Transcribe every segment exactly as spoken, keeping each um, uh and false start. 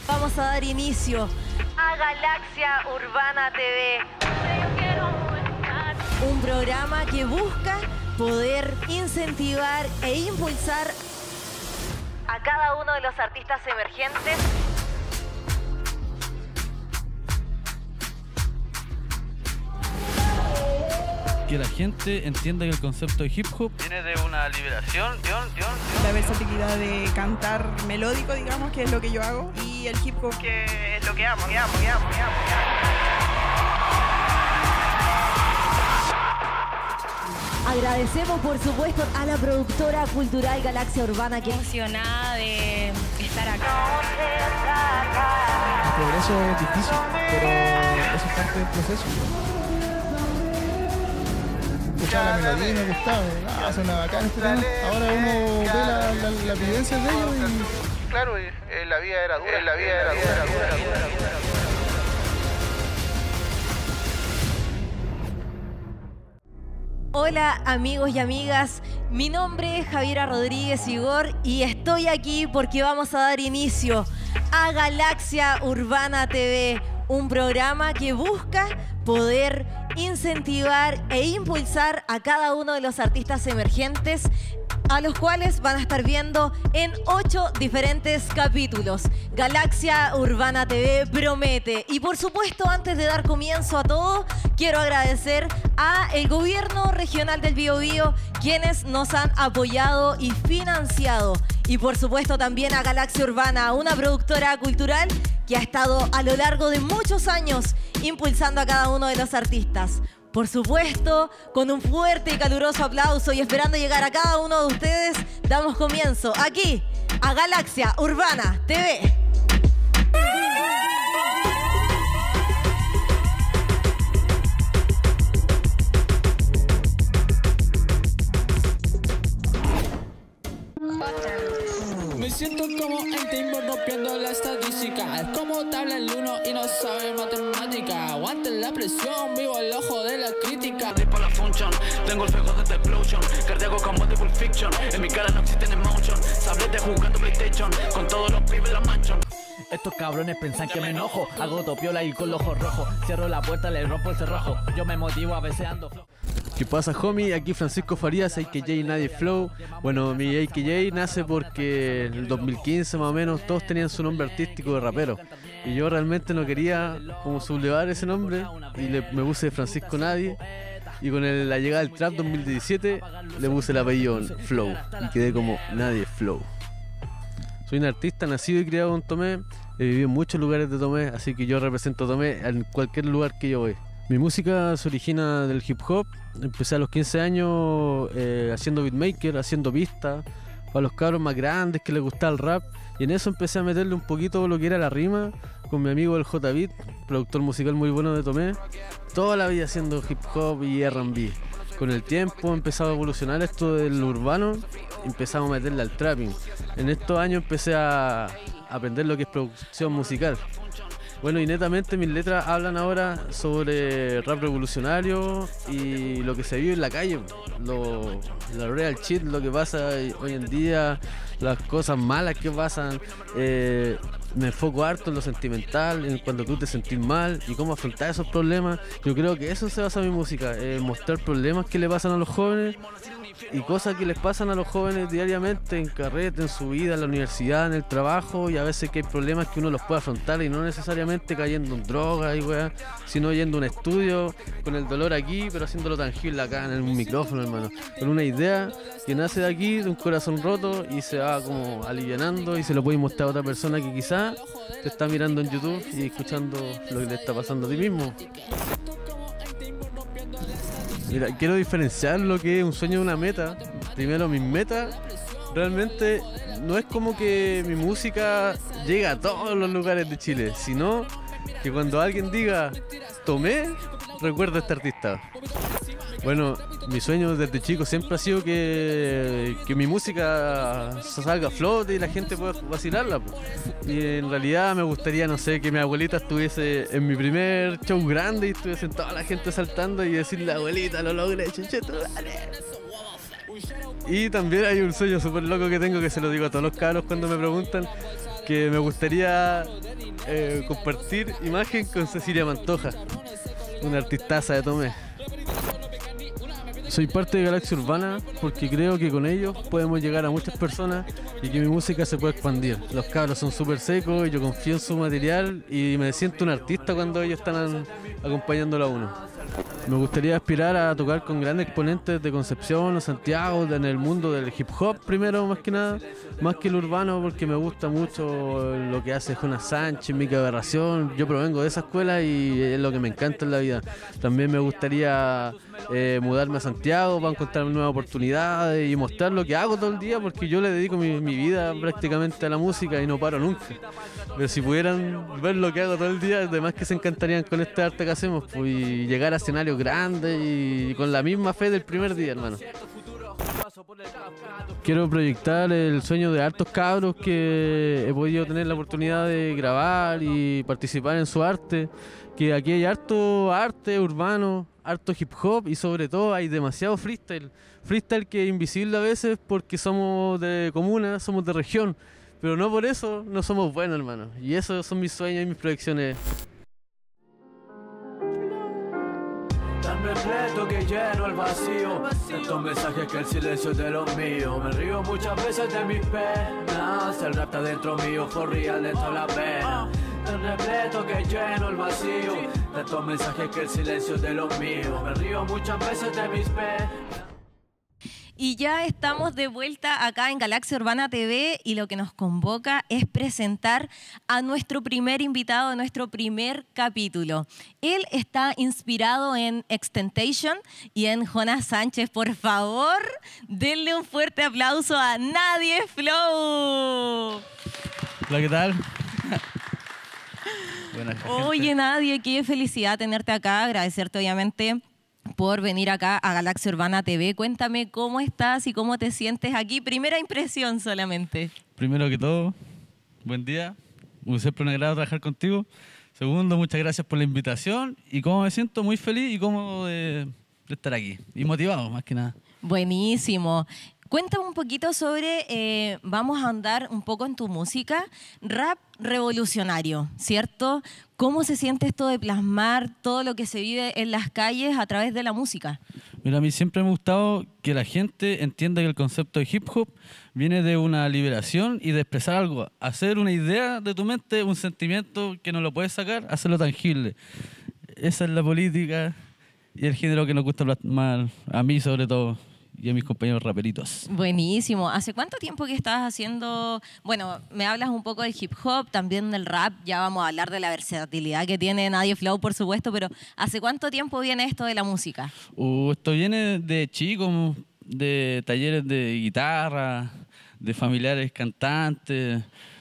Vamos a dar inicio a Galaxia Urbana T V, un programa que busca poder incentivar e impulsar a cada uno de los artistas emergentes que la gente entienda que el concepto de hip hop viene de una liberación, Dion, Dion, Dion. La versatilidad de cantar melódico, digamos, que es lo que yo hago, y el hip hop, que es lo que amo, que amo, que amo, que amo, que amo. Agradecemos, por supuesto, a la productora cultural Galaxia Urbana, que emocionada de estar acá. El progreso es difícil, pero eso es parte del proceso. Escuchaba la melodía, me gustaba, ah, suena bacán este tema. Ahora uno ve la, la, la vivencia de ellos y... Claro, eh, la vida era dura, la vida era dura, dura, dura, dura. Hola amigos y amigas, mi nombre es Javiera Rodríguez Igor y estoy aquí porque vamos a dar inicio a Galaxia Urbana T V, un programa que busca poder incentivar e impulsar a cada uno de los artistas emergentes, a los cuales van a estar viendo en ocho diferentes capítulos. Galaxia Urbana T V promete. Y por supuesto, antes de dar comienzo a todo, quiero agradecer a el Gobierno Regional del Biobío, quienes nos han apoyado y financiado. Y por supuesto también a Galaxia Urbana, una productora cultural que ha estado a lo largo de muchos años impulsando a cada uno de los artistas. Por supuesto, con un fuerte y caluroso aplauso y esperando llegar a cada uno de ustedes, damos comienzo aquí a Galaxia Urbana T V. Me siento como el timbo rompiendo la estadística. Es como tabla el uno y no sabe matemática. Aguante la presión, vivo el ojo de la crítica. Tipo la function, tengo el fuego de esta explosion. Cardíaco como de Pulp Fiction. En mi cara no existen emotion. Sabrete jugando PlayStation con todos los pibes de la mansion. Estos cabrones pensan que me enojo. Hago topiola y con los ojos rojos. Cierro la puerta, le rompo el cerrojo. Yo me motivo, a veces ando flojo. ¿Qué pasa, homie? Aquí Francisco Farías, A K J Nadie Flow. Bueno, mi A K J nace porque en el dos mil quince más o menos todos tenían su nombre artístico de rapero. Y yo realmente no quería como sublevar ese nombre y le, me puse Francisco Nadie. Y con el, la llegada del trap dos mil diecisiete le puse el apellido Flow y quedé como Nadie Flow. Soy un artista nacido y criado en Tomé. He vivido en muchos lugares de Tomé, así que yo represento a Tomé en cualquier lugar que yo voy. Mi música se origina del hip hop. Empecé a los quince años eh, haciendo beatmaker, haciendo pistas para los cabros más grandes que les gustaba el rap. Y en eso empecé a meterle un poquito lo que era la rima con mi amigo el J-Beat, productor musical muy bueno de Tomé. Toda la vida haciendo hip hop y R and B. Con el tiempo empezaba a evolucionar esto del urbano, empezamos a meterle al trapping. En estos años empecé a aprender lo que es producción musical. Bueno, y netamente mis letras hablan ahora sobre rap revolucionario y lo que se vive en la calle, lo, la real shit, lo que pasa hoy en día, las cosas malas que pasan. Eh, me enfoco harto en lo sentimental, en cuando tú te sentís mal y cómo afrontar esos problemas. Yo creo que eso se basa en mi música, eh, mostrar problemas que le pasan a los jóvenes y cosas que les pasan a los jóvenes diariamente en carrete, en su vida, en la universidad, en el trabajo, y a veces que hay problemas que uno los puede afrontar y no necesariamente cayendo en drogas y weá, sino yendo a un estudio con el dolor aquí, pero haciéndolo tangible acá en un micrófono, hermano, con una idea que nace de aquí, de un corazón roto, y se va como alivianando y se lo puede mostrar a otra persona que quizás te está mirando en YouTube y escuchando lo que le está pasando a ti mismo. Mira, quiero diferenciar lo que es un sueño de una meta. Primero, mis metas realmente no es como que mi música llegue a todos los lugares de Chile, sino que cuando alguien diga Tomé, recuerda a este artista. Bueno, mi sueño desde chico siempre ha sido que, que mi música salga a flote y la gente pueda vacilarla. Y en realidad me gustaría, no sé, que mi abuelita estuviese en mi primer show grande y estuviese toda la gente saltando y decirle, abuelita, lo logré, chucheto, dale. Y también hay un sueño súper loco que tengo, que se lo digo a todos los cabros cuando me preguntan, que me gustaría eh, compartir imagen con Cecilia Mantoja, una artistaza de Tomé. Soy parte de Galaxia Urbana porque creo que con ellos podemos llegar a muchas personas y que mi música se puede expandir. Los cabros son súper secos y yo confío en su material y me siento un artista cuando ellos están acompañándolo a uno. Me gustaría aspirar a tocar con grandes exponentes de Concepción o Santiago, en el mundo del hip hop primero, más que nada, más que el urbano, porque me gusta mucho lo que hace Jonas Sánchez, Mica Aberración. Yo provengo de esa escuela y es lo que me encanta en la vida. También me gustaría eh, mudarme a Santiago para encontrar nuevas oportunidades y mostrar lo que hago todo el día, porque yo le dedico mi, mi vida prácticamente a la música y no paro nunca. Pero si pudieran ver lo que hago todo el día, además que se encantarían con este arte que hacemos, pues, y llegar a escenarios grandes y con la misma fe del primer día, hermano. Quiero proyectar el sueño de hartos cabros que he podido tener la oportunidad de grabar y participar en su arte, que aquí hay harto arte urbano, harto hip hop y sobre todo hay demasiado freestyle. Freestyle que es invisible a veces porque somos de comuna, somos de región, pero no por eso no somos buenos, hermano. Y esos son mis sueños y mis proyecciones. Tan repleto que lleno el vacío, tantos mensajes que el silencio es de los míos. Me río muchas veces de mis penas, el rap está dentro mío, for real dentro de la pena. Tan repleto que lleno el vacío, tantos mensajes que el silencio es de los míos. Me río muchas veces de mis penas. Y ya estamos de vuelta acá en Galaxia Urbana T V y lo que nos convoca es presentar a nuestro primer invitado de nuestro primer capítulo. Él está inspirado en Extentation y en Jonas Sánchez. Por favor, denle un fuerte aplauso a Nadie Flow. Hola, ¿qué tal? Buenas, Oye, Nadie, qué felicidad tenerte acá. Agradecerte, obviamente, por venir acá a Galaxia Urbana T V. Cuéntame cómo estás y cómo te sientes aquí. Primera impresión solamente. Primero que todo, buen día. Siempre un agrado trabajar contigo. Segundo, muchas gracias por la invitación. Y cómo me siento muy feliz y cómodo de, de estar aquí. Y motivado, más que nada. Buenísimo. Cuéntame un poquito sobre, eh, vamos a andar un poco en tu música, rap revolucionario, ¿cierto? ¿Cómo se siente esto de plasmar todo lo que se vive en las calles a través de la música? Mira, a mí siempre me ha gustado que la gente entienda que el concepto de hip hop viene de una liberación y de expresar algo, hacer una idea de tu mente, un sentimiento que no lo puedes sacar, hacerlo tangible. Esa es la política y el género que nos gusta plasmar, a mí sobre todo. Y a mis compañeros raperitos. Buenísimo. ¿Hace cuánto tiempo que estás haciendo? Bueno, me hablas un poco del hip hop, también del rap. Ya vamos a hablar de la versatilidad que tiene Nadie Flow, por supuesto, pero ¿hace cuánto tiempo viene esto de la música? Uh, esto viene de chico, de talleres de guitarra, de familiares cantantes,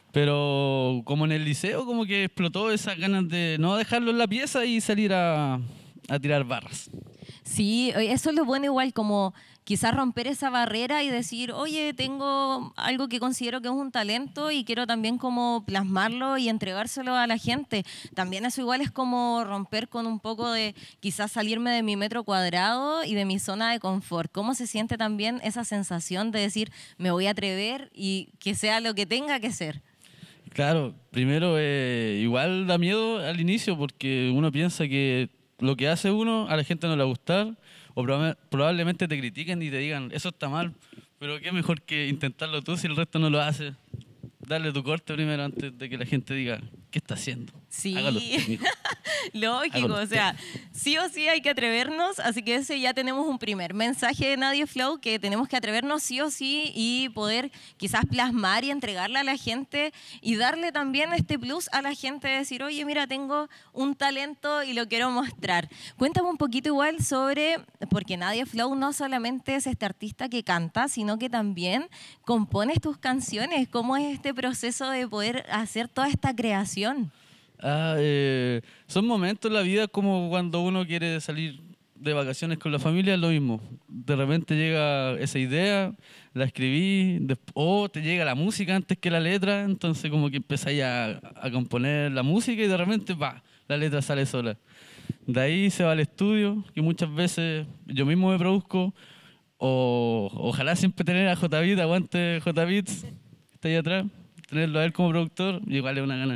pero como en el liceo como que explotó esas ganas de no dejarlo en la pieza y salir a, a tirar barras. Sí, eso es lo bueno igual, como quizás romper esa barrera y decir, oye, tengo algo que considero que es un talento y quiero también como plasmarlo y entregárselo a la gente. También eso igual es como romper con un poco de quizás salirme de mi metro cuadrado y de mi zona de confort. ¿Cómo se siente también esa sensación de decir, me voy a atrever y que sea lo que tenga que ser? Claro, primero eh, igual da miedo al inicio porque uno piensa que lo que hace uno a la gente no le va a gustar o proba- probablemente te critiquen y te digan eso está mal, pero qué mejor que intentarlo tú si el resto no lo hace. Darle tu corte primero antes de que la gente diga ¿qué está haciendo? Sí, Hágalo usted, mijo. Lógico, Hágalo o usted. sea, sí o sí hay que atrevernos, así que ese ya tenemos un primer mensaje de Nadie Flow, que tenemos que atrevernos sí o sí y poder quizás plasmar y entregarle a la gente y darle también este plus a la gente de decir, oye, mira, tengo un talento y lo quiero mostrar. Cuéntame un poquito igual sobre, porque Nadie Flow no solamente es este artista que canta, sino que también compones tus canciones. ¿Cómo es este proceso de poder hacer toda esta creación? Ah, eh, son momentos en la vida como cuando uno quiere salir de vacaciones con la familia, es lo mismo. De repente llega esa idea, la escribí, desp- o te llega la música antes que la letra, entonces como que empezáis a, a componer la música y de repente, va, la letra sale sola. De ahí se va al estudio, que muchas veces yo mismo me produzco, o ojalá siempre tener a J-Beat, aguante J-Beats, está ahí atrás. tenerlo a él como productor, igual es una gana.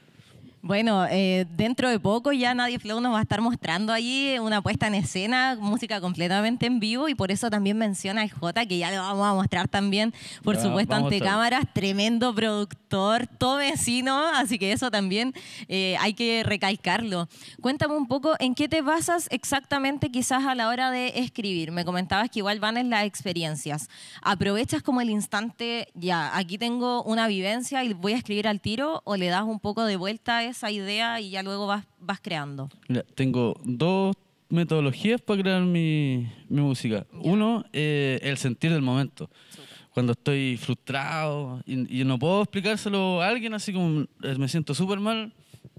Bueno, eh, dentro de poco ya Nadie Flow nos va a estar mostrando ahí una puesta en escena, música completamente en vivo, y por eso también menciona el Jota, que ya lo vamos a mostrar también, por Ya, supuesto, vamos ante a estar. cámaras. Tremendo productor, todo vecino, así que eso también eh, hay que recalcarlo. Cuéntame un poco, ¿en qué te basas exactamente quizás a la hora de escribir? Me comentabas que igual van en las experiencias. ¿Aprovechas como el instante, ya, aquí tengo una vivencia y voy a escribir al tiro, o le das un poco de vuelta a esa idea y ya luego vas, vas creando? Mira, tengo dos metodologías para crear mi, mi música. Ya. Uno, eh, el sentir del momento. Cuando estoy frustrado y, y no puedo explicárselo a alguien, así como eh, me siento súper mal,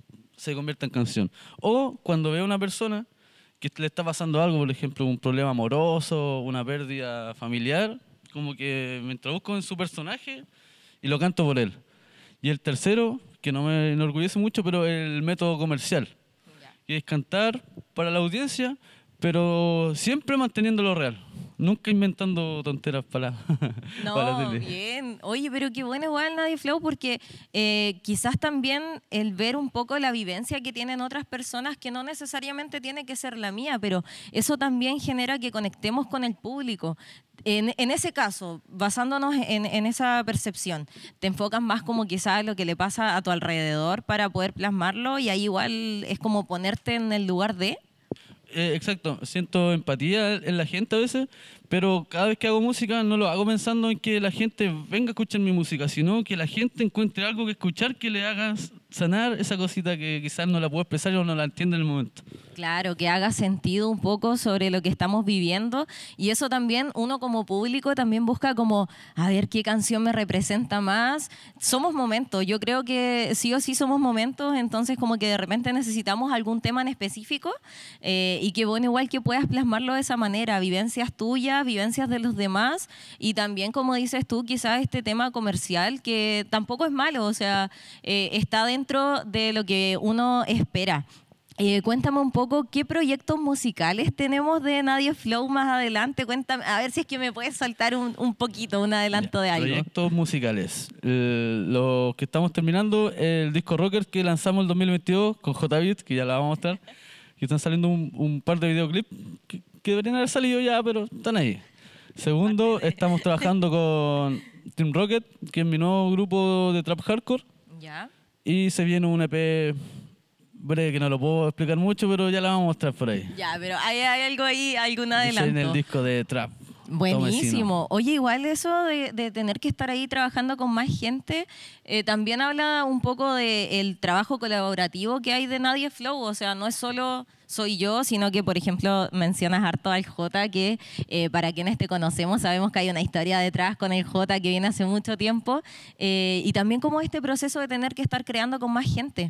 se convierte en canción. O cuando veo a una persona que le está pasando algo, por ejemplo, un problema amoroso, una pérdida familiar, como que me introduzco en su personaje y lo canto por él. Y el tercero, que no me enorgullece mucho, pero el método comercial, que es cantar para la audiencia, pero siempre manteniéndolo real. Nunca inventando tonteras para, No, para la tele. bien. Oye, pero qué bueno igual Nadie Flow, porque eh, quizás también el ver un poco la vivencia que tienen otras personas, que no necesariamente tiene que ser la mía, pero eso también genera que conectemos con el público. En, en ese caso, basándonos en, en esa percepción, ¿te enfocas más como quizás en lo que le pasa a tu alrededor para poder plasmarlo, y ahí igual es como ponerte en el lugar de...? Eh, exacto, siento empatía en la gente a veces, pero cada vez que hago música no lo hago pensando en que la gente venga a escuchar mi música, sino que la gente encuentre algo que escuchar que le haga sanar esa cosita que quizás no la puedo expresar o no la entiende en el momento. Claro, que haga sentido un poco sobre lo que estamos viviendo, y eso también uno como público también busca como, a ver qué canción me representa más. Somos momentos, yo creo que sí o sí somos momentos, entonces como que de repente necesitamos algún tema en específico, eh, y que bueno, igual que puedas plasmarlo de esa manera, vivencias tuyas, vivencias de los demás, y también como dices tú, quizás este tema comercial que tampoco es malo, o sea, eh, está dentro de lo que uno espera. Eh, cuéntame un poco qué proyectos musicales tenemos de Nadie Flow más adelante. Cuéntame, a ver si es que me puedes saltar un, un poquito, un adelanto de algo. Proyectos musicales. Eh, los que estamos terminando, el disco Rocker que lanzamos el dos mil veintidós con J-Beat, que ya la vamos a mostrar. Que están saliendo un, un par de videoclips que, que deberían haber salido ya, pero están ahí. Segundo, estamos trabajando con Team Rocket, que es mi nuevo grupo de trap hardcore. Ya. Y se viene un E P breve que no lo puedo explicar mucho, pero ya la vamos a mostrar por ahí. Ya, pero hay, hay algo ahí, algún Y se adelanto. viene el disco de trap. Buenísimo. Oye, igual eso de, de tener que estar ahí trabajando con más gente, eh, también habla un poco del trabajo colaborativo que hay de Nadie Flow. O sea, no es solo soy yo, sino que, por ejemplo, mencionas harto al Jota, que eh, para quienes te conocemos sabemos que hay una historia detrás con el Jota que viene hace mucho tiempo. Eh, y también como este proceso de tener que estar creando con más gente.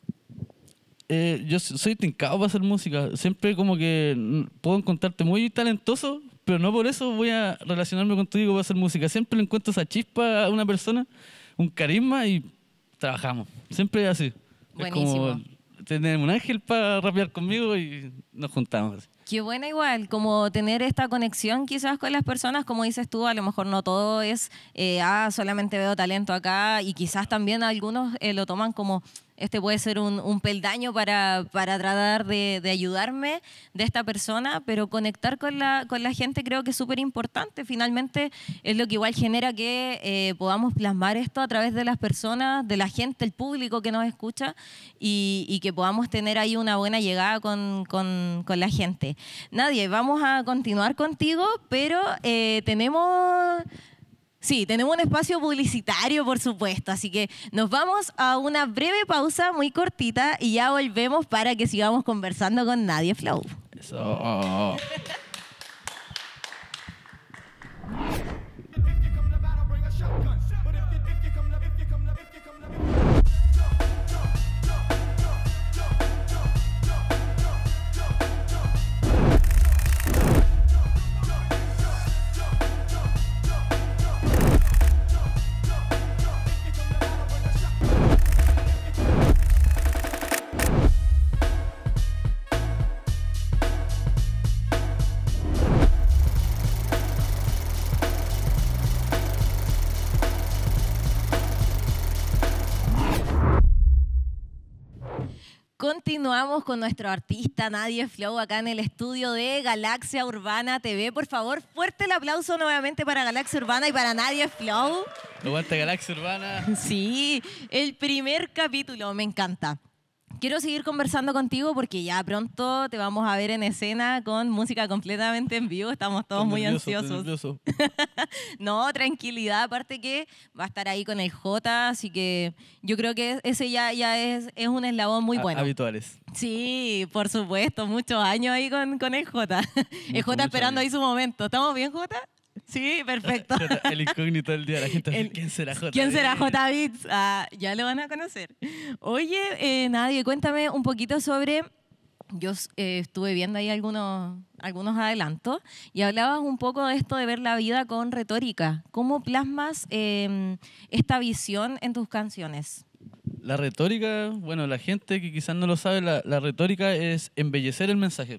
Eh, yo soy tincado para hacer música. Siempre como que mm, puedo encontrarte muy talentoso, pero no por eso voy a relacionarme contigo para hacer música. Siempre le encuentro esa chispa a una persona, un carisma, y trabajamos. Siempre es así. Buenísimo. Es como tener un ángel para rapear conmigo y nos juntamos así. Qué buena igual, como tener esta conexión quizás con las personas, como dices tú, a lo mejor no todo es, eh, ah, solamente veo talento acá, y quizás también algunos eh, lo toman como, este puede ser un, un peldaño para, para tratar de, de ayudarme de esta persona, pero conectar con la, con la gente creo que es súper importante. Finalmente es lo que igual genera que eh, podamos plasmar esto a través de las personas, de la gente, el público que nos escucha, y, y que podamos tener ahí una buena llegada con, con, con la gente. Nadie, vamos a continuar contigo, pero eh, tenemos... Sí, tenemos un espacio publicitario, por supuesto, así que nos vamos a una breve pausa muy cortita y ya volvemos para que sigamos conversando con Nadie Flow. Eso. Continuamos con nuestro artista Nadie Flow acá en el estudio de Galaxia Urbana T V. Por favor, fuerte el aplauso nuevamente para Galaxia Urbana y para Nadie Flow. Aguanta Galaxia Urbana. Sí, el primer capítulo, me encanta. Quiero seguir conversando contigo porque ya pronto te vamos a ver en escena con música completamente en vivo. Estamos todos Estoy muy nervioso, ansiosos. estoy nervioso. No, tranquilidad, aparte que va a estar ahí con el J, así que yo creo que ese ya, ya es, es un eslabón muy Ha- bueno. Habituales. Sí, por supuesto, muchos años ahí con, con el J. El J muchos esperando ahí años. su momento. ¿Estamos bien, J? Sí, perfecto. El incógnito del día. La gente El- ¿quién será J? ¿Quién será J Beats? Ah, ya lo van a conocer. Oye, eh, Nadie, cuéntame un poquito sobre... Yo eh, estuve viendo ahí algunos, algunos adelantos y hablabas un poco de esto de ver la vida con retórica. ¿Cómo plasmas eh, esta visión en tus canciones? La retórica, bueno, la gente que quizás no lo sabe, la, la retórica es embellecer el mensaje.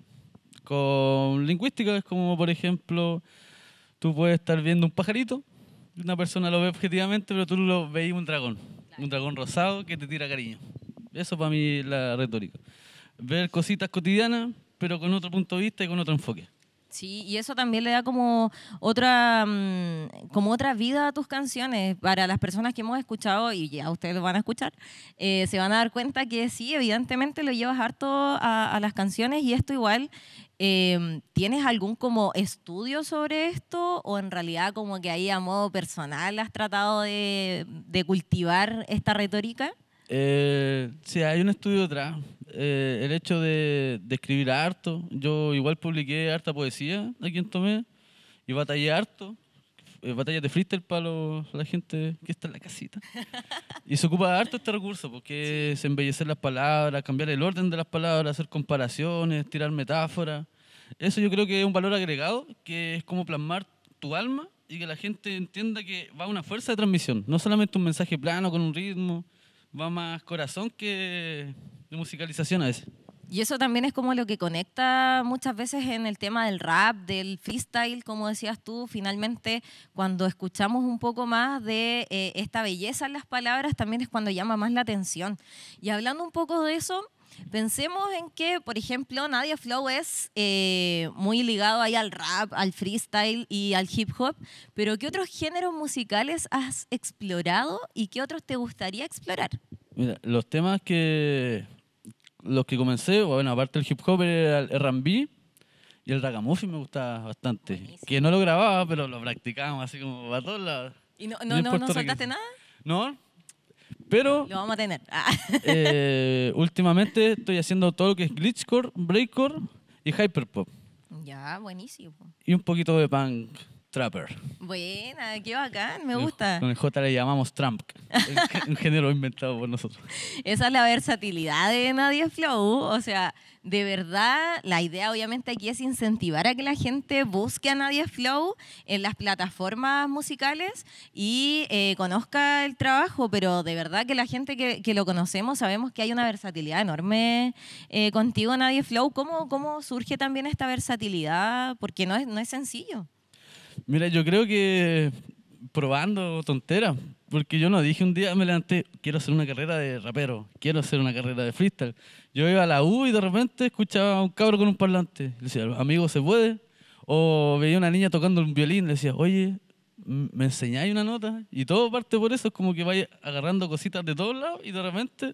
Con lingüística es como, por ejemplo, tú puedes estar viendo un pajarito, una persona lo ve objetivamente, pero tú lo veis un dragón, un dragón rosado que te tira cariño. Eso para mí es la retórica. Ver cositas cotidianas, pero con otro punto de vista y con otro enfoque. Sí, y eso también le da como otra, mm, como otra vida a tus canciones. Para las personas que hemos escuchado, y ya ustedes lo van a escuchar, eh, se van a dar cuenta que sí, evidentemente lo llevas harto a, a las canciones y esto igual. Eh, ¿Tienes algún como estudio sobre esto o en realidad como que ahí a modo personal has tratado de, de cultivar esta retórica? Eh, sí, hay un estudio detrás. Eh, el hecho de, de escribir harto. Yo igual publiqué harta poesía aquí en Tomé y batallé harto. Eh, batallas de freestyle para los- la gente que está en la casita. Y se ocupa harto este recurso, porque es embellecer las palabras, cambiar el orden de las palabras, hacer comparaciones, tirar metáforas. Eso yo creo que es un valor agregado, que es como plasmar tu alma y que la gente entienda que va una fuerza de transmisión. No solamente un mensaje plano con un ritmo, va más corazón que de musicalización a veces. Y eso también es como lo que conecta muchas veces en el tema del rap, del freestyle, como decías tú, finalmente cuando escuchamos un poco más de eh, esta belleza en las palabras, también es cuando llama más la atención. Y hablando un poco de eso, pensemos en que, por ejemplo, Nadie Flow es eh, muy ligado ahí al rap, al freestyle y al hip hop, pero ¿qué otros géneros musicales has explorado y qué otros te gustaría explorar? Mira, los temas que los que comencé, bueno, aparte del hip hop era el R and B y el ragamuffin me gustaba bastante. Buenísimo. Que no lo grababa, pero lo practicábamos así como para todos lados. ¿Y no, Bien no, no, no puertorriqueño. soltaste nada? No, pero Lo vamos a tener. Ah. eh, últimamente estoy haciendo todo lo que es glitchcore, breakcore y hyperpop. Ya, buenísimo. Y un poquito de punk trapper. Buena, qué bacán, me Con el- gusta. Con el J le llamamos tramp, un género inventado por nosotros. Esa es la versatilidad de Nadie Flow. O sea, de verdad, la idea obviamente aquí es incentivar a que la gente busque a Nadie Flow en las plataformas musicales y eh, conozca el trabajo, pero de verdad que la gente que, que lo conocemos sabemos que hay una versatilidad enorme eh, contigo, Nadie Flow. ¿Cómo, ¿Cómo surge también esta versatilidad? Porque no es, no es sencillo. Mira, yo creo que probando tonteras, porque yo no dije un día, me levanté, quiero hacer una carrera de rapero, quiero hacer una carrera de freestyle. Yo iba a la U y de repente escuchaba a un cabro con un parlante, le decía, amigo, ¿se puede? O veía una niña tocando un violín, le decía, oye, m- ¿me enseñáis una nota? Y todo parte por eso, es como que vaya agarrando cositas de todos lados y de repente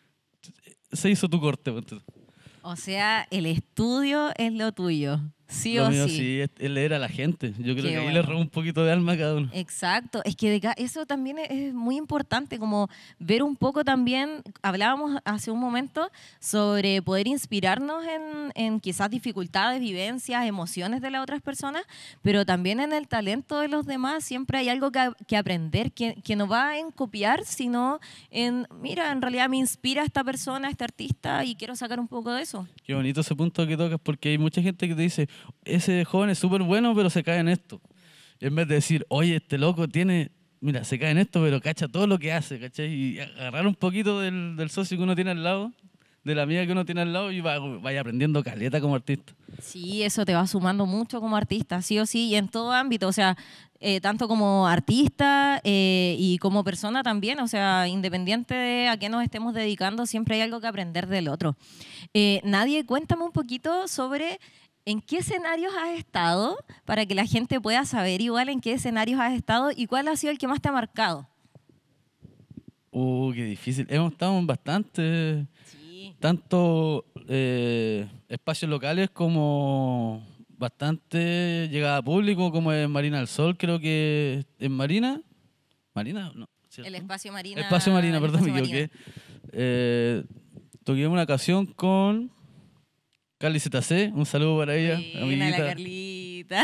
se hizo tu corte. ponte tú. O sea, el estudio es lo tuyo, sí Lo o mío sí. sí, es es leer a la gente. Yo creo Qué que ahí bueno. le robo un poquito de alma a cada uno. Exacto, es que de ca- eso también es- es muy importante, como ver un poco también, hablábamos hace un momento sobre poder inspirarnos en, en quizás dificultades, vivencias, emociones de las otras personas, pero también en el talento de los demás siempre hay algo que, a- que aprender, que, que no va en copiar, sino en, mira, en realidad me inspira esta persona, este artista y quiero sacar un poco de eso. Qué bonito ese punto que tocas, porque hay mucha gente que te dice, ese joven es súper bueno, pero se cae en esto. Y en vez de decir, oye, este loco tiene, mira, se cae en esto, pero cacha todo lo que hace, ¿cachai? Y agarrar un poquito del, del socio que uno tiene al lado, de la amiga que uno tiene al lado y va, vaya aprendiendo caleta como artista. Sí, eso te va sumando mucho como artista, sí o sí, y en todo ámbito, o sea, eh, tanto como artista eh, y como persona también, o sea, independiente de a qué nos estemos dedicando, siempre hay algo que aprender del otro. Eh, Nadie, cuéntame un poquito sobre en qué escenarios has estado, para que la gente pueda saber igual en qué escenarios has estado y cuál ha sido el que más te ha marcado. Uh, qué difícil. Hemos estado en bastante, Sí. tanto eh, espacios locales como bastante llegada a público, como en Marina del Sol, creo que en Marina, Marina, no, ¿cierto? El Espacio Marina. Espacio Marina, el perdón, me Espacio equivoqué. Eh, toqué una ocasión con Carly Z C, un saludo para ella, Buena, amiguita. la Carlita.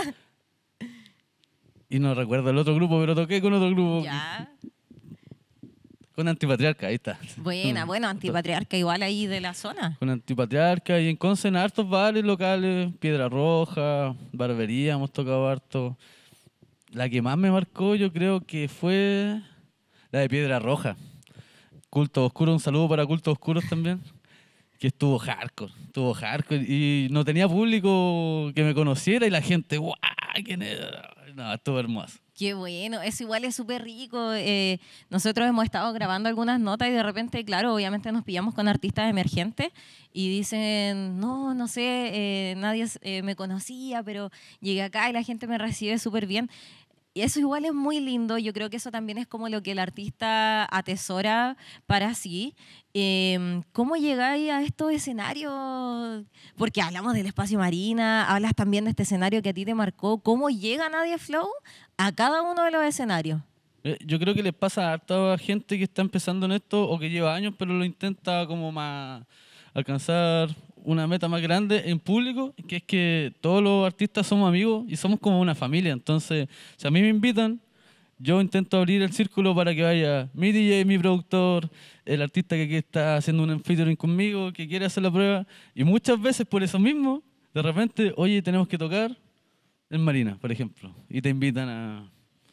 Y no recuerdo el otro grupo, pero toqué con otro grupo. Ya. Con Antipatriarca, ahí está. Buena, bueno, Antipatriarca igual ahí de la zona. Con Antipatriarca y en Conce en hartos bares locales, Piedra Roja, Barbería, hemos tocado harto. La que más me marcó yo creo que fue la de Piedra Roja. Culto Oscuro, un saludo para Cultos Oscuros también, que estuvo hardcore, estuvo hardcore y no tenía público que me conociera y la gente, ¡guau! ¿Quién era? No, estuvo hermoso. Qué bueno, eso igual es súper rico. Eh, nosotros hemos estado grabando algunas notas y de repente, claro, obviamente nos pillamos con artistas emergentes y dicen, no, no sé, eh, nadie eh, me conocía, pero llegué acá y la gente me recibe súper bien. Y eso igual es muy lindo. Yo creo que eso también es como lo que el artista atesora para sí. Eh, ¿Cómo llegáis a estos escenarios? Porque hablamos del Espacio Marina, hablas también de este escenario que a ti te marcó. ¿Cómo llega Nadia Flow a cada uno de los escenarios? Eh, Yo creo que les pasa a harta gente que está empezando en esto o que lleva años, pero lo intenta como más alcanzar una meta más grande en público, que es que todos los artistas somos amigos y somos como una familia. Entonces, si a mí me invitan, yo intento abrir el círculo para que vaya mi D J, mi productor, el artista que, que está haciendo un featuring conmigo, que quiere hacer la prueba. Y muchas veces por eso mismo, de repente, oye, tenemos que tocar en Marina, por ejemplo. Y te invitan a...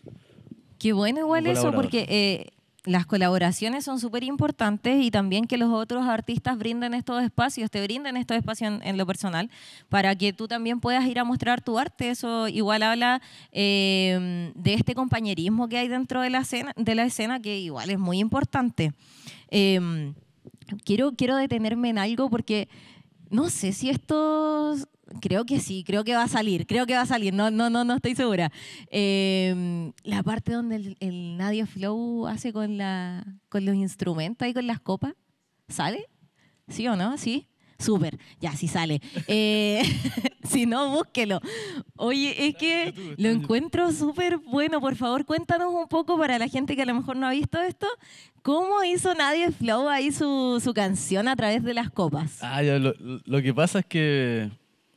Qué bueno igual Como eso, colaborador. porque eh, las colaboraciones son súper importantes y también que los otros artistas brinden estos espacios, te brinden estos espacios en, en lo personal, para que tú también puedas ir a mostrar tu arte. Eso igual habla eh, de este compañerismo que hay dentro de la escena, de la escena que igual es muy importante. Eh, quiero, quiero detenerme en algo porque no sé si esto... Creo que sí, creo que va a salir, creo que va a salir, no, no, no, no estoy segura. Eh, la parte donde el, el Nadia Flow hace con, la, con los instrumentos y con las copas, ¿sale? ¿Sí o no? ¿Sí? Súper, ya, sí sale. Eh, si no, búsquelo. Oye, es que lo encuentro súper bueno. Por favor, cuéntanos un poco para la gente que a lo mejor no ha visto esto, ¿cómo hizo Nadia Flow ahí su, su canción a través de las copas? Ah, ya, lo, lo que pasa es que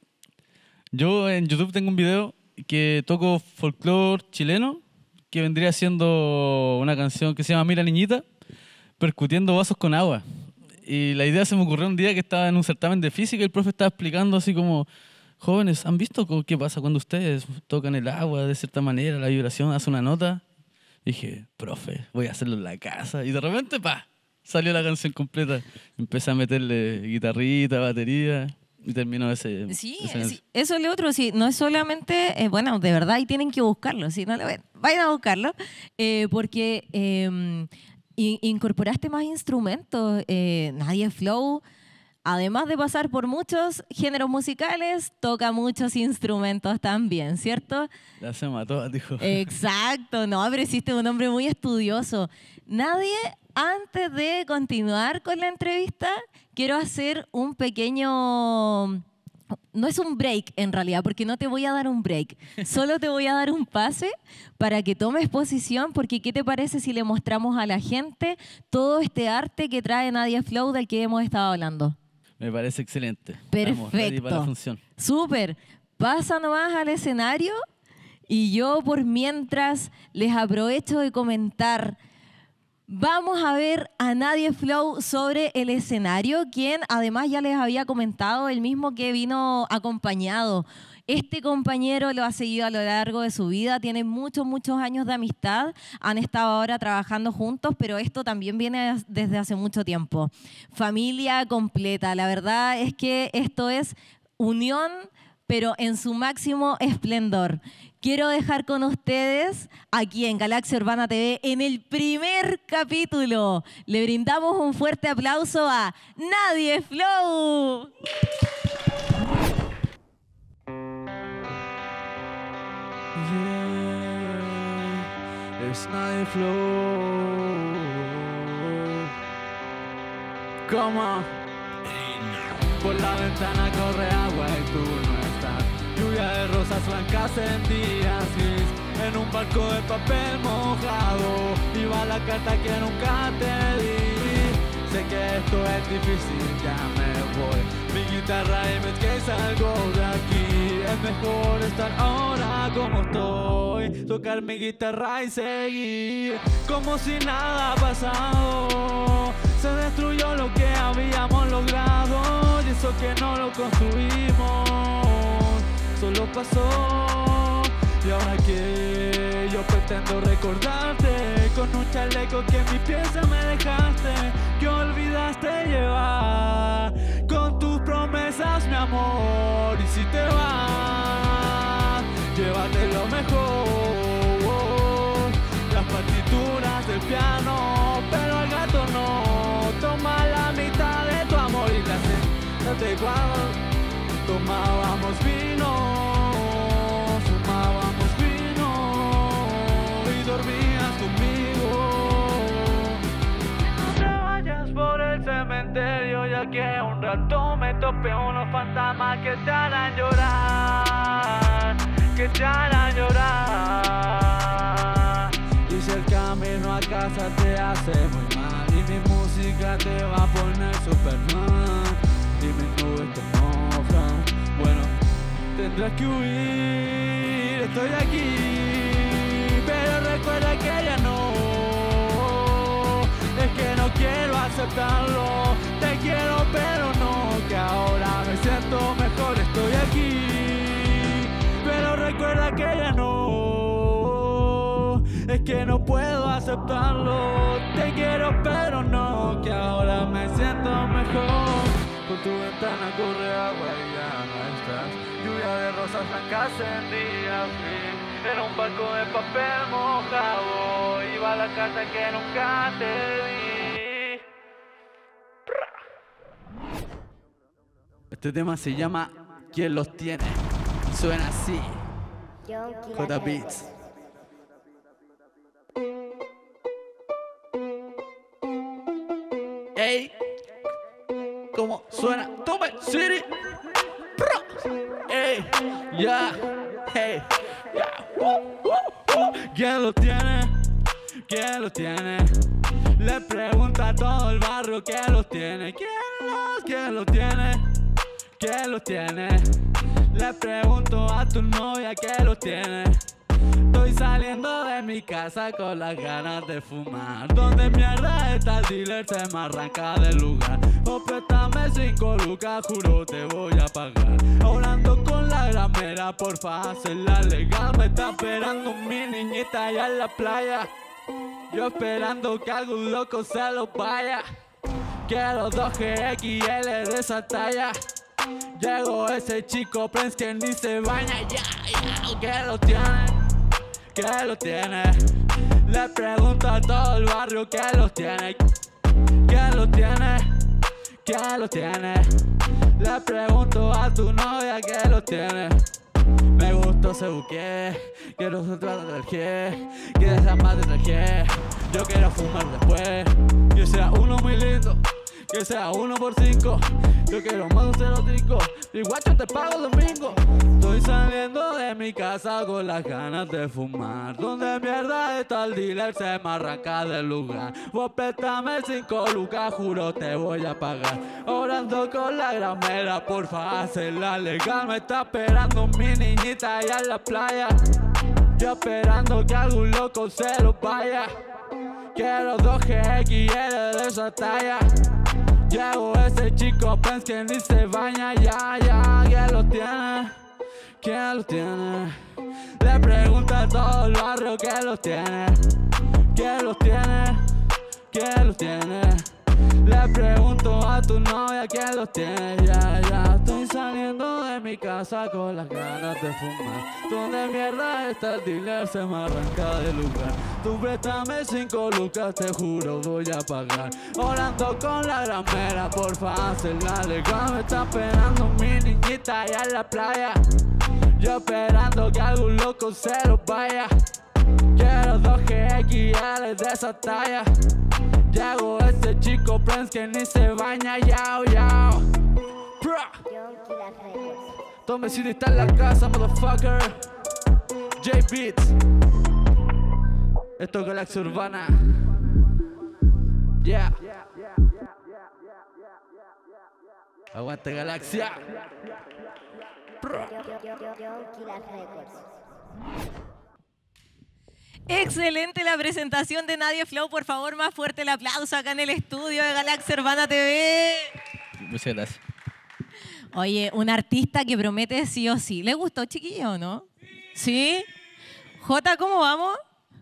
yo en YouTube tengo un video que toco folclore chileno, que vendría siendo una canción que se llama Mira Niñita, percutiendo vasos con agua. Y la idea se me ocurrió un día que estaba en un certamen de física y el profe estaba explicando así como, jóvenes, ¿han visto qué pasa cuando ustedes tocan el agua de cierta manera, la vibración hace una nota? Y dije, profe, voy a hacerlo en la casa. Y de repente, pa, salió la canción completa. Empecé a meterle guitarrita, batería... Y terminó ese... Sí, ese sí, eso es lo otro, sí, no es solamente, eh, bueno, de verdad, y tienen que buscarlo, si no lo ven, vayan a buscarlo, eh, porque eh, in- incorporaste más instrumentos, eh, Nadia Flow, además de pasar por muchos géneros musicales, toca muchos instrumentos también, ¿cierto? La se mató, dijo. Exacto, no, pero hiciste un hombre muy estudioso. Nadie, antes de continuar con la entrevista, quiero hacer un pequeño... No es un break en realidad, porque no te voy a dar un break. Solo te voy a dar un pase para que tomes posición, porque ¿qué te parece si le mostramos a la gente todo este arte que trae Nadia Flow del que hemos estado hablando? Me parece excelente. Estamos ready para la Perfecto. función. Súper. Pasa nomás al escenario y yo por mientras les aprovecho de comentar. Vamos a ver a Nadia Flow sobre el escenario, quien además ya les había comentado, el mismo que vino acompañado Este compañero lo ha seguido a lo largo de su vida, tiene muchos, muchos años de amistad, han estado ahora trabajando juntos, pero esto también viene desde hace mucho tiempo. Familia completa, la verdad es que esto es unión, pero en su máximo esplendor. Quiero dejar con ustedes, aquí en Galaxia Urbana T V, en el primer capítulo, le brindamos un fuerte aplauso a Nadie Flow. Yeah, es Nadie Flow. Como por la ventana corre agua y tú no estás. Lluvia de rosas blancas en días gris. En un barco de papel mojado iba la carta que nunca te di. Sé que esto es difícil, ya me voy. Mi guitarra y me que salgo de aquí. Es mejor estar ahora como estoy. Tocar mi guitarra y seguir como si nada ha pasado. Se destruyó lo que habíamos logrado y eso que no lo construimos solo pasó. Y ahora que yo pretendo recordarte con un chaleco que en mi pieza me dejaste, que olvidaste llevar con tus promesas, mi amor. Y si te vas, llévate lo mejor, las partituras del piano, pero al gato no. Toma la mitad de tu amor y la siéntate cuando tomábamos vino, fumábamos vino y dormías conmigo. No te vayas por el cementerio, ya que un rato me topé unos fantasmas que te harán llorar, que te harán llorar. Y si el camino a casa te hace muy mal y mi música te va a poner Superman y mis nubes te mojan, bueno, tendrás que huir. Estoy aquí, pero recuerda que ya no. Es que no quiero aceptarlo. Te quiero pero no, que ahora me siento mejor. Estoy aquí, pero recuerda que ya no. Es que no puedo aceptarlo. Te quiero pero no, que ahora me siento mejor. Por tu ventana corre agua y ya no estás. Lluvia de rosas blancas en día frío. Era un barco de papel mojado. Iba la carta que nunca te di. Este tema se llama ¿Quién los tiene? Suena así. J Beats. Ey, ¿cómo suena? Tome City. Ey, ya, hey, ya. ¿Quién lo tiene? ¿Quién lo tiene? Le pregunta a todo el barrio quién lo tiene. ¿Quién los, quién lo tiene? ¿Quién lo tiene? Le pregunto a tu novia quién lo tiene. Estoy saliendo de mi casa con las ganas de fumar. ¿Dónde mierda está el dealer? Se me arranca del lugar. O préstame cinco lucas, juro te voy a pagar. Hablando con la gramera, porfa, hacerla legal. Me está esperando mi niñita allá en la playa. Yo esperando que algún loco se lo vaya. Quiero dos G X L de esa talla. Llegó ese chico Prince que ni se baña. Ya, ya, que lo tiene, que lo tiene. Le pregunto a todo el barrio que lo tiene. Que lo tiene, que lo tiene. Le pregunto a tu novia que lo tiene. Me gustó ese buque, quiero ser del G, quiero ser más del G. Yo quiero fumar después, que sea uno muy lindo, que sea uno por cinco. Yo quiero más un cero cinco, y guacho te pago domingo. Estoy saliendo de mi casa con las ganas de fumar. Donde mierda está el dealer, se me arranca del lugar. Vos préstame cinco lucas, juro te voy a pagar. Orando con la gramera, porfa, hacerla legal. Me está esperando mi niñita allá en la playa. Yo esperando que algún loco se lo vaya. Quiero dos G X L de esa talla. Llegó ese chico Prince que ni se baña. Ya, ya, que lo tiene, ¿quién los tiene? Le pregunta a todo el barrio quién los tiene. ¿Quién los tiene? ¿Quién los tiene? Le pregunto a tu novia quién los tiene. Ya, ya estoy saliendo de mi casa con las ganas de fumar. ¿Dónde mierda está el dealer? Se me arranca de lugar. Tú préstame cinco lucas, te juro voy a pagar. Orando con la gramera, porfa hacerla legal. Me está esperando mi niñita allá en la playa. Yo esperando que algún loco se los vaya. Quiero dos G X L de esa talla. Llego ese chico Prince que ni se baña, yao, yao. Tome City está en la casa, motherfucker. J Beats. Esto es Galaxia Urbana. Yeah. Aguante Galaxia. Excelente la presentación de Nadia Flow. Por favor, más fuerte el aplauso acá en el estudio de Galaxia Urbana T V. Muchas gracias. Oye, un artista que promete sí o sí. ¿Le gustó, chiquillo, o no? ¿Sí? Jota, ¿cómo vamos?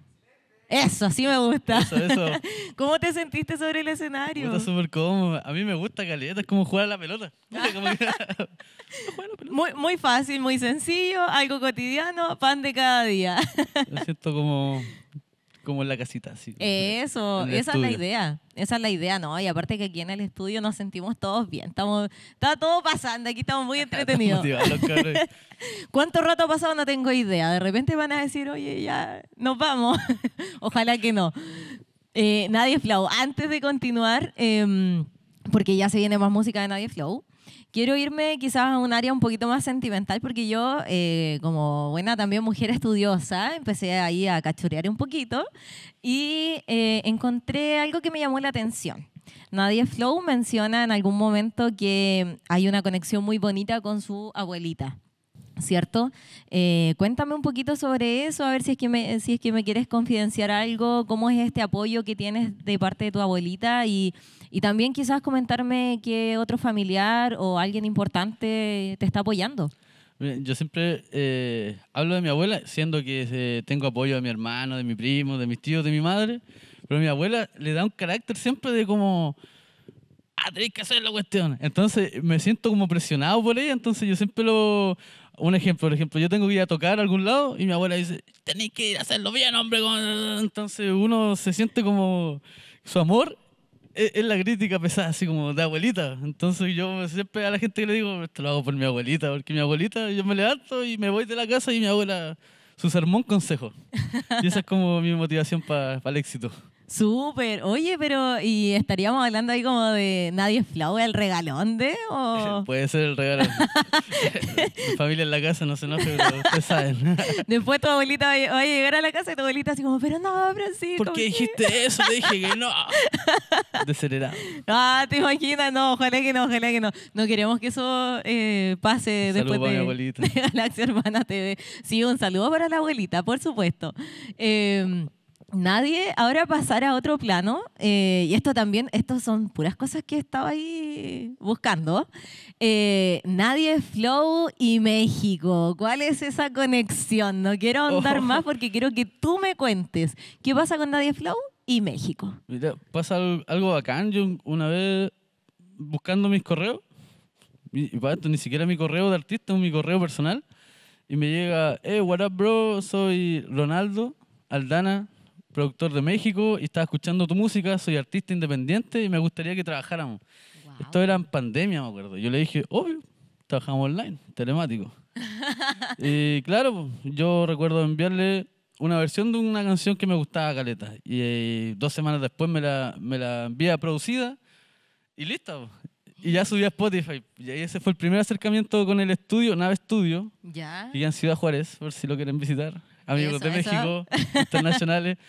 Eso, así me gusta. Eso, eso. ¿Cómo te sentiste sobre el escenario? Está súper cómodo. A mí me gusta caleta, es como jugar a la pelota. Como que- Muy, muy fácil, muy sencillo, algo cotidiano, pan de cada día. Me siento como, como en la casita, así. Eso, En el esa es la estudio. idea. Esa es la idea, ¿no? Y aparte que aquí en el estudio nos sentimos todos bien. Estamos, está todo pasando, aquí estamos muy entretenidos. Motivados los cabros. ¿Cuánto rato ha pasado? No tengo idea. De repente van a decir, oye, ya, nos vamos. Ojalá que no. Eh, Nadia Flow, antes de continuar, eh, porque ya se viene más música de Nadia Flow, quiero irme quizás a un área un poquito más sentimental porque yo, eh, como buena también mujer estudiosa, empecé ahí a cachurear un poquito y eh, encontré algo que me llamó la atención. Nadia Flow menciona en algún momento que hay una conexión muy bonita con su abuelita, ¿cierto? Eh, cuéntame un poquito sobre eso, a ver si es, que me, si es que me quieres confidenciar algo, cómo es este apoyo que tienes de parte de tu abuelita y, y también quizás comentarme qué otro familiar o alguien importante te está apoyando. Miren, yo siempre eh, hablo de mi abuela, siendo que eh, tengo apoyo de mi hermano, de mi primo, de mis tíos, de mi madre, pero mi abuela le da un carácter siempre de como... Ah, tenéis que hacer la cuestión. Entonces me siento como presionado por ella, entonces yo siempre lo... Un ejemplo, por ejemplo, yo tengo que ir a tocar a algún lado y mi abuela dice, tenéis que ir a hacerlo bien, hombre. Entonces uno se siente como... Su amor es, es la crítica pesada, así como de abuelita. Entonces yo siempre a la gente que le digo, esto lo hago por mi abuelita, porque mi abuelita, yo me levanto y me voy de la casa y mi abuela, su sermón, consejo. Y esa es como mi motivación para el éxito. Súper. Oye, pero ¿y estaríamos hablando ahí como de Nadia Flow, el regalón de? O... Puede ser el regalo. Mi familia en la casa no se enoje, pero ustedes saben. Después tu abuelita va a va a llegar a la casa y tu abuelita así como, pero no, Francisco. ¿Por qué dijiste eso? Te dije que no. Descelerado. Ah, te imaginas, no, ojalá que no, ojalá que no. No queremos que eso eh, pase Un después saludo para mi de, abuelita. de Galaxia Urbana T V. Sí, un saludo para la abuelita, por supuesto. Eh, Nadie, ahora pasar a otro plano, eh, y esto también, estos son puras cosas que estaba ahí buscando. Eh, Nadie Flow y México, ¿cuál es esa conexión? No quiero ahondar Oh. más porque quiero que tú me cuentes qué pasa con Nadie Flow y México. Mira, pasa al- algo bacán. Yo una vez buscando mis correos, y y para esto ni siquiera mi correo de artista, es mi correo personal, y me llega, eh, what up, bro, soy Ronaldo Aldana, productor de México, y estaba escuchando tu música, soy artista independiente y me gustaría que trabajáramos. Esto era en pandemia, me acuerdo. Yo le dije, obvio, trabajamos online, telemático. Y claro, pues, yo recuerdo enviarle una versión de una canción que me gustaba caleta. Y eh, dos semanas después me la, me la envía producida y listo. pues. Y ya subí a Spotify. Y ahí ese fue el primer acercamiento con el estudio, Nave Estudio, Ya. que queda en Ciudad Juárez, por si lo quieren visitar. Amigos Eso, de eso. México, internacionales.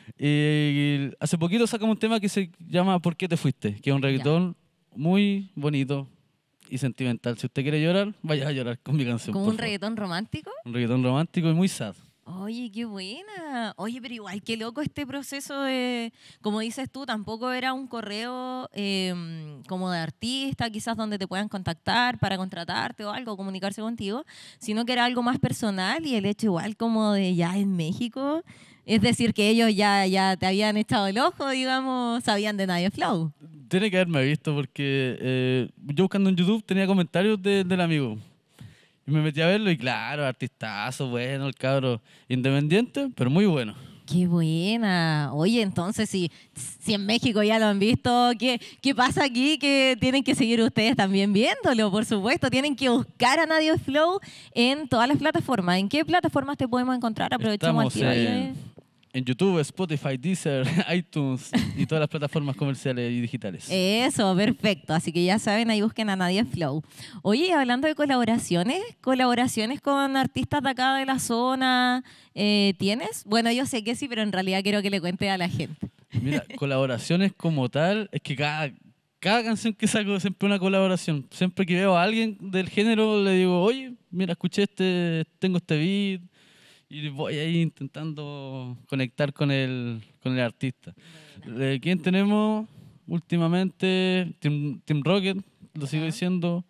Y hace poquito sacamos un tema que se llama ¿Por qué te fuiste? Que es un reggaetón muy bonito y sentimental. Si usted quiere llorar, vaya a llorar con mi canción. ¿Como por un favor. reggaetón romántico? Un reggaetón romántico y muy sad. Oye, qué buena. Oye, pero igual, qué loco este proceso de, como dices tú, tampoco era un correo eh, como de artista, quizás donde te puedan contactar para contratarte o algo, comunicarse contigo, sino que era algo más personal y el hecho igual como de ya en México, es decir, que ellos ya, ya te habían echado el ojo, digamos, sabían de Nadia Flow. Tiene que haberme visto porque eh, yo buscando en YouTube tenía comentarios de- del amigo. Y me metí a verlo y claro, artistazo, bueno, el cabro independiente, pero muy bueno. Qué buena. Oye, entonces, si, si en México ya lo han visto, ¿qué, ¿qué pasa aquí? Que tienen que seguir ustedes también viéndolo, por supuesto. Tienen que buscar a Nadia Flow en todas las plataformas. ¿En qué plataformas te podemos encontrar? Aprovechamos Estamos al tiro ahí, en, eh. en YouTube, Spotify, Deezer, iTunes y todas las plataformas comerciales y digitales. Eso, perfecto. Así que ya saben, ahí busquen a Nadia Flow. Oye, hablando de colaboraciones, colaboraciones con artistas de acá de la zona, eh, ¿tienes? Bueno, yo sé que sí, pero en realidad quiero que le cuente a la gente. Mira, colaboraciones como tal, es que cada, cada canción que saco es siempre una colaboración. Siempre que veo a alguien del género le digo, oye, mira, escuché este, tengo este beat y voy ahí intentando conectar con el, con el artista. ¿De quién tenemos últimamente? Team, Team Rocket, lo sigo diciendo,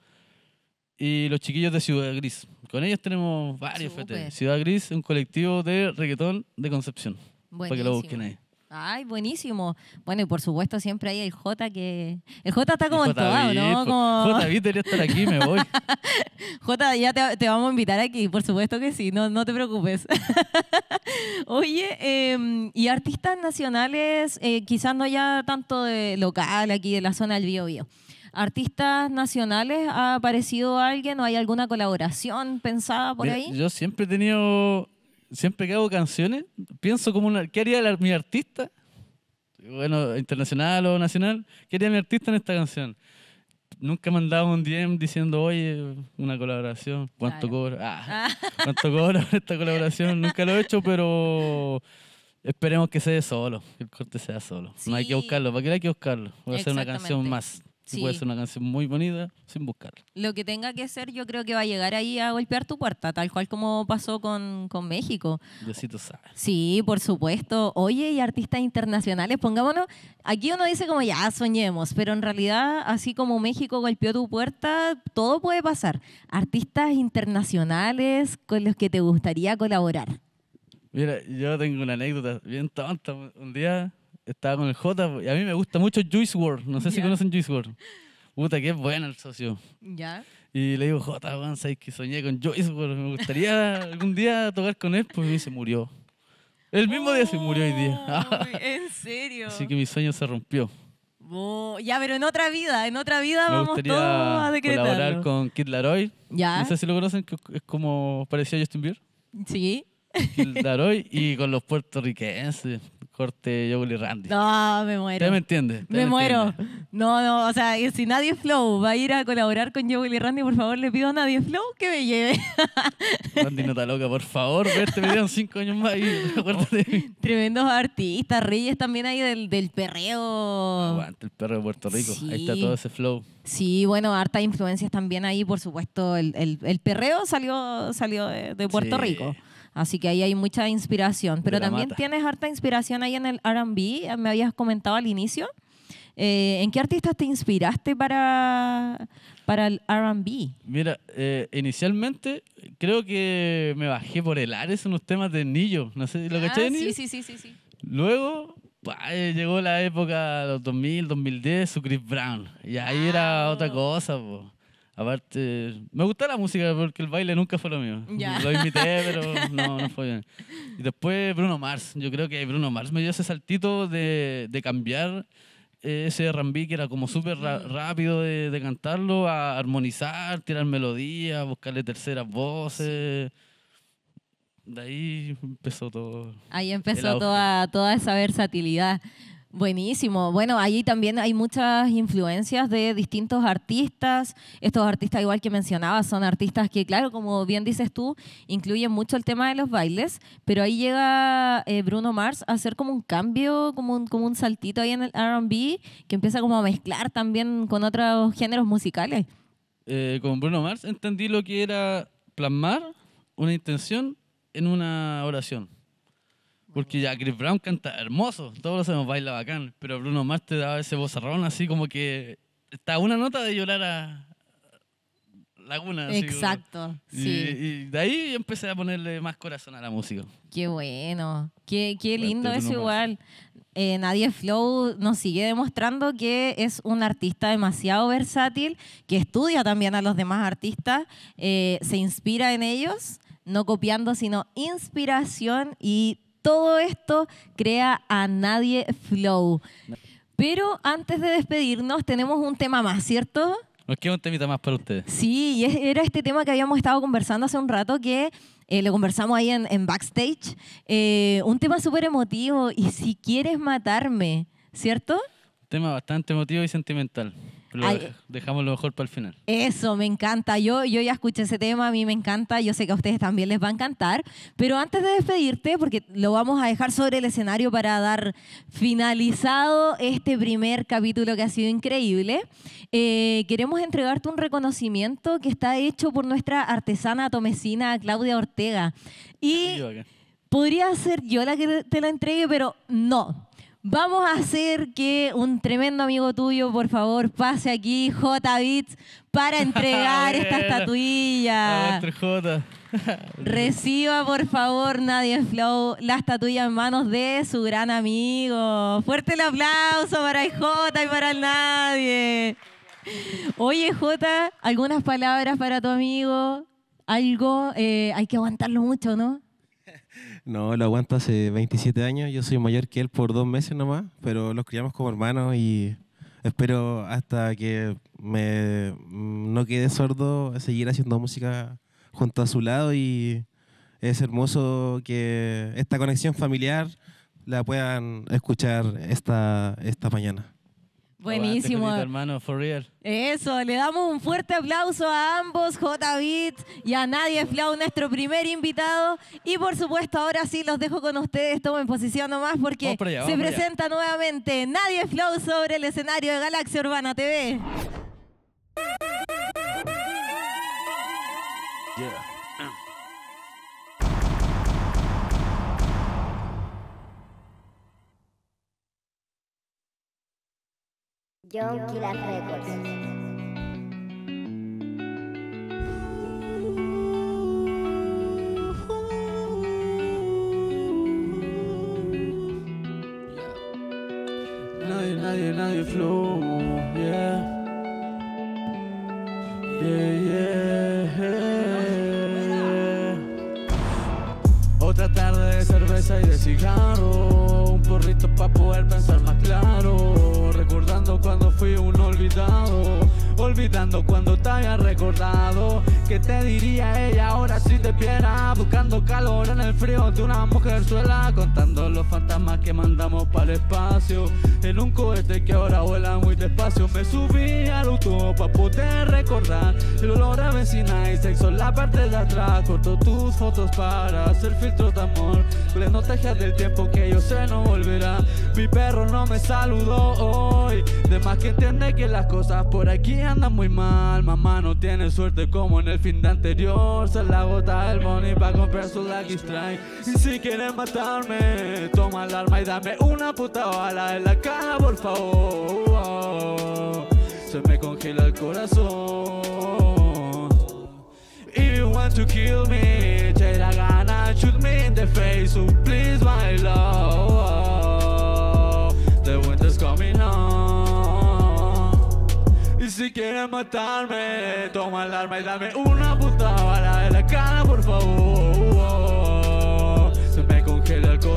y los chiquillos de Ciudad Gris. Con ellos tenemos varios Súper. F T. Ciudad Gris, un colectivo de reggaetón de Concepción. Para que lo busquen ahí. Ay, buenísimo. Bueno, y por supuesto siempre hay el J que... El J está como Y en todo, J B, ¿no? pues, Como... J B debería estar aquí, me voy. J, ya te, te vamos a invitar aquí, por supuesto que sí, no, no te preocupes. Oye, eh, y artistas nacionales, eh, quizás no ya tanto de local, aquí de la zona del Biobío. ¿Artistas nacionales ha aparecido alguien o hay alguna colaboración pensada por Mira, ahí? yo siempre he tenido, siempre que hago canciones, pienso como una, ¿qué haría la- mi artista? Bueno, internacional o nacional, ¿qué haría mi artista en esta canción? Nunca me han dado un D M diciendo, oye, una colaboración, ¿cuánto cobra? Ah, ¿cuánto cobra por esta colaboración? Nunca lo he hecho, pero esperemos que se dé solo, que el corte sea solo. No hay que buscarlo, ¿para qué hay que buscarlo? Voy a hacer una canción Exactamente. más. Y Sí. puede ser una canción muy bonita sin buscarla. Lo que tenga que ser, yo creo que va a llegar ahí a golpear tu puerta, tal cual como pasó con, con México. Diosito sabe. Sí, por supuesto. Oye, y artistas internacionales, pongámonos, aquí uno dice como ya soñemos, pero en realidad, así como México golpeó tu puerta, todo puede pasar. Artistas internacionales con los que te gustaría colaborar. Mira, yo tengo una anécdota bien tonta. Un día estaba con el J y a mí me gusta mucho Juice world. No sé si Ya. conocen Juice world. Puta, que es bueno el socio. ¿Ya? Y le digo, J, weón, sabes que soñé con Juice world. Me gustaría algún día tocar con él, pues y se murió. El mismo día se murió hoy día. ¿En serio? Así que mi sueño se rompió. Oh, ya, pero en otra vida, en otra vida Me vamos todos a gustaría colaborar decretarlo. con Kid Laroi. Ya. No sé si lo conocen, que es como parecía a Justin Bieber. Sí. Kid Laroi y con los puertorriquenses. Corte Joel y Randy. No, me muero. ¿Usted me entiende? ¿Usted Me muero. entiende? No, no, o sea, y si Nadie Flow va a ir a colaborar con Joel y Randy, por favor, le pido a Nadie Flow que me lleve. Randy, no está loca, por favor, ve este video en cinco años más y acuérdate de mí. Tremendos artistas, Reyes también ahí del, del perreo. Aguante el perro de Puerto Rico. Sí. Ahí está todo ese flow. Sí, bueno, hartas influencias también ahí, por supuesto. El, el, el perreo salió, salió de, de Puerto Sí. Rico. Así que ahí hay mucha inspiración. Pero De la también mata. tienes harta inspiración ahí en el R and B, me habías comentado al inicio. Eh, ¿En qué artistas te inspiraste para, para el R and B? Mira, eh, inicialmente creo que me bajé por el Ares unos temas de Nillo. No sé, ¿lo caché de Ah, Nillo? sí, sí, sí, sí, sí. Luego pa, eh, llegó la época, los dos mil, dos mil diez, su Chris Brown. Y ahí era otra cosa, po. Aparte, me gusta la música porque el baile nunca fue lo mío. Ya. Lo imité, pero no, no fue bien. Y después Bruno Mars. Yo creo que Bruno Mars me dio ese saltito de, de cambiar eh, ese R and B que era como súper ra- rápido de, de cantarlo a armonizar, tirar melodías, buscarle terceras voces. De ahí empezó todo. Ahí el empezó auge. toda, toda esa versatilidad. Buenísimo. Bueno, ahí también hay muchas influencias de distintos artistas. Estos artistas, igual que mencionabas, son artistas que, claro, como bien dices tú, incluyen mucho el tema de los bailes, pero ahí llega eh, Bruno Mars a hacer como un cambio, como un, como un saltito ahí en el R and B, que empieza como a mezclar también con otros géneros musicales. Eh, con Bruno Mars entendí lo que era plasmar una intención en una oración. Porque ya Chris Brown canta hermoso, todos lo sabemos, baila bacán, pero Bruno Mars te daba ese vozarrón así como que está a una nota de llorar a Laguna. Exacto, así, sí. Y, y de ahí empecé a ponerle más corazón a la música. Qué bueno, qué, qué lindo Fuerte, eso Bruno igual. Eh, Nadie Flow nos sigue demostrando que es un artista demasiado versátil, que estudia también a los demás artistas, eh, se inspira en ellos, no copiando, sino inspiración, y todo esto crea a Nadie Flow. Pero antes de despedirnos tenemos un tema más, ¿cierto? Nos queda un temita más para ustedes. Sí, y es- era este tema que habíamos estado conversando hace un rato, que eh, lo conversamos ahí en, en backstage. Eh, un tema súper emotivo, y si quieres matarme, ¿cierto? Tema bastante emotivo y sentimental. Pero lo Ay. dej- dejamos lo mejor para el final. Eso, me encanta. Yo, yo ya escuché ese tema, a mí me encanta. Yo sé que a ustedes también les va a encantar. Pero antes de despedirte, porque lo vamos a dejar sobre el escenario para dar finalizado este primer capítulo que ha sido increíble, eh, queremos entregarte un reconocimiento que está hecho por nuestra artesana tomecina Claudia Ortega. Y Sí, bacán. podría ser yo la que te la entregue, pero no. Vamos a hacer que un tremendo amigo tuyo, por favor, pase aquí, J Beats, para entregar esta Buena. estatuilla. Aguante, J. Reciba, por favor, Nadie Flow, la estatuilla en manos de su gran amigo. Fuerte el aplauso para el J y para el Nadie. Oye, J, algunas palabras para tu amigo. Algo, eh, hay que aguantarlo mucho, ¿no? No, lo aguanto hace veintisiete años. Yo soy mayor que él por dos meses nomás, pero los criamos como hermanos y espero hasta que me mm, no quede sordo seguir haciendo música junto a su lado, y es hermoso que esta conexión familiar la puedan escuchar esta, esta mañana. Buenísimo. Aguante, Jotito, hermano, for real. Eso, le damos un fuerte aplauso a ambos, J Beats y a Nadie Flow, nuestro primer invitado. Y por supuesto, ahora sí los dejo con ustedes, tomen posición nomás, porque Vamos para allá, se vamos para allá. presenta nuevamente Nadie Flow sobre el escenario de Galaxia Urbana T V. John Killer Records. Nadie, nadie, nadie flow, yeah. Yeah, yeah. Otra tarde de cerveza y de cigarro, un porrito pa' poder pensar más claro. Recordando cuando fui un olvidado, olvidando cuando te había recordado. ¿Qué te diría ella ahora si te viera? Buscando calor en el frío de una mujer suela, contando los fantasmas que mandamos para el espacio en un cohete que ahora vuela muy despacio. Me subí al auto para poder recordar el olor a benzina y sexo en la parte de atrás. Corto tus fotos para hacer filtros de amor, con nostalgias del tiempo que yo sé no volverá. Mi perro no me saludó hoy, de más que entiende que las cosas por aquí andan muy mal. Mamá no tiene suerte como en el fin de anterior, se la agota el money para comprar su Lucky Strike. Y si quieres matarme, toma el arma y dame una puta bala en la cara, por favor. Se me congela el corazón. If you want to kill me, take a gun and shoot me in the face. So please, my love, the winter's coming on. Y si quieres matarme, toma el arma y dame una puta bala en la cara, por favor. Se me congela el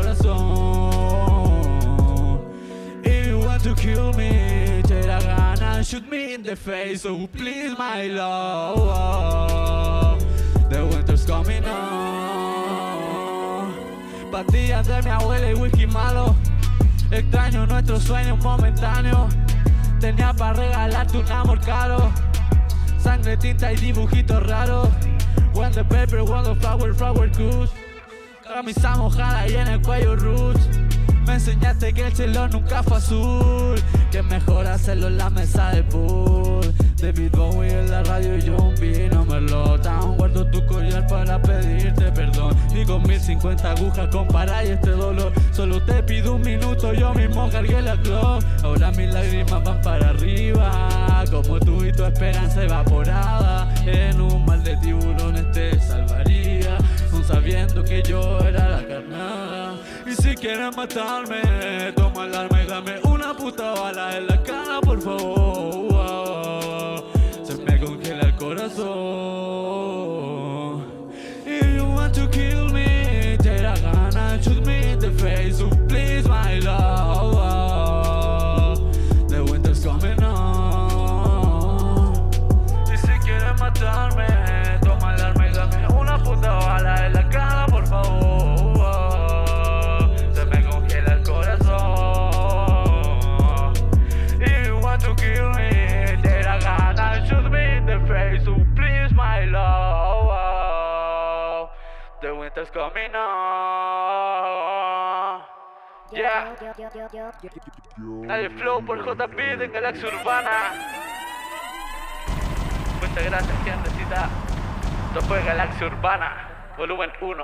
corazón. If you want to kill me, take a gun and shoot me in the face. So please, my love, the winter's coming on. Pastillas de mi abuela y whisky malo. Extraño nuestros sueños momentáneos. Tenía para regalarte un amor caro. Sangre, tinta y dibujitos raros. When the paper, when the flower, flower kush. Camisa mojada y en el cuello roots. Me enseñaste que el cielo nunca fue azul, que es mejor hacerlo en la mesa de pool. David Bowie en la radio y yo un vino merlot. Aún guardo tu collar para pedirte perdón. Y con mil cincuenta agujas comparáis este dolor. Solo te pido un minuto, yo mismo cargué la clock. Ahora mis lágrimas van para arriba, como tú y tu esperanza evaporada. En un mal de tiburones te salvaría, aún sabiendo que yo era la carnada. Y si quieres matarme, toma el arma y dame una puta bala en la cara, por favor. Se me congela el corazón. If you want to kill me, take a gun and shoot me in the face. So please, my love, the winter's coming on. Y si quieres matarme, toma el arma y dame una puta bala en la cara, por favor. Se me congela el corazón. If you want to kill me, take a gun and shoot me in the face. So please, my love, the winter's coming on. Yeah. Nadie Flow por J P de Galaxia Urbana. Muchas gracias, gentecita. Esto fue Galaxia Urbana, volumen uno.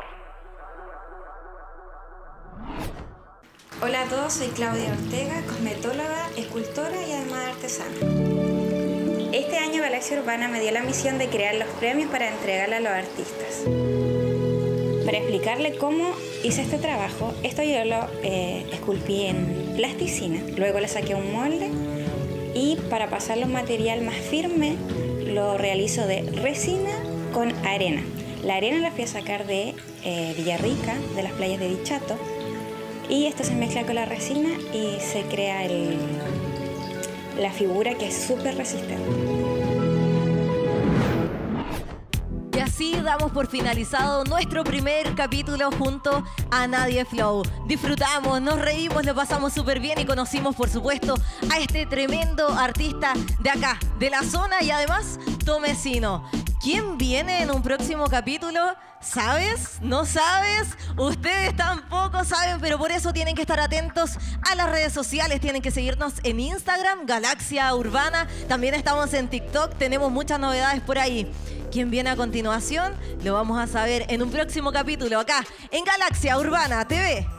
Hola a todos, soy Claudia Ortega, cosmetóloga, escultora y además artesana. Este año Galaxia Urbana me dio la misión de crear los premios para entregarle a los artistas. Para explicarle cómo hice este trabajo, esto yo lo eh, esculpí en plasticina, luego le saqué un molde y para pasarle un material más firme lo realizo de resina con arena. La arena la fui a sacar de eh, Villarrica, de las playas de Dichato, y esto se mezcla con la resina y se crea el, la figura, que es súper resistente. Y así damos por finalizado nuestro primer capítulo junto a Nadie Flow. Disfrutamos, nos reímos, lo pasamos súper bien y conocimos, por supuesto, a este tremendo artista de acá, de la zona y además tomecino. ¿Quién viene en un próximo capítulo? ¿Sabes? ¿No sabes? Ustedes tampoco saben, pero por eso tienen que estar atentos a las redes sociales. Tienen que seguirnos en Instagram, Galaxia Urbana. También estamos en TikTok, tenemos muchas novedades por ahí. ¿Quién viene a continuación? Lo vamos a saber en un próximo capítulo acá en Galaxia Urbana T V.